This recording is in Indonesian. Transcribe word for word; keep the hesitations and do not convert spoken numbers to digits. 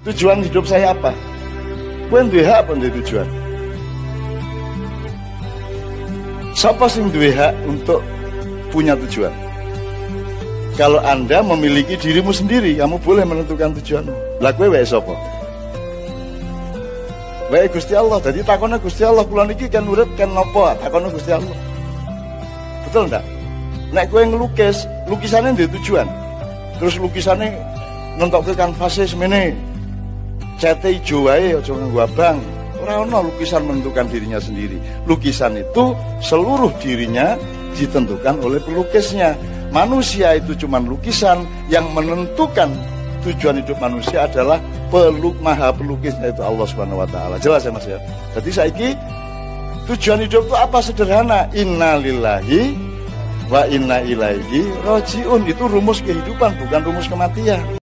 Tujuan hidup saya apa? Kowe duwe hak apa duwe tujuan? Siapa sing duwe hak untuk punya tujuan? Kalau Anda memiliki dirimu sendiri, kamu boleh menentukan tujuanmu. Lah kowe wae sapa? Wae Gusti Allah. Jadi takone Gusti Allah, kula niki kan urip kan napa? Takone Gusti Allah. Betul ndak? Nek kowe ngelukis, lukisannya duwe tujuan. Terus lukisannya nentokke kanvase semene. Cete ijo wae aja nganggo abang. Ora ono lukisan menentukan dirinya sendiri. Lukisan itu seluruh dirinya ditentukan oleh pelukisnya. Manusia itu cuma lukisan, yang menentukan tujuan hidup manusia adalah peluk maha pelukisnya itu Allah Subhanahu wa taala. Jelas ya Mas ya. Jadi saiki tujuan hidup itu apa? Sederhana. Innalillahi wa inna ilaihi rajiun. Itu rumus kehidupan, bukan rumus kematian.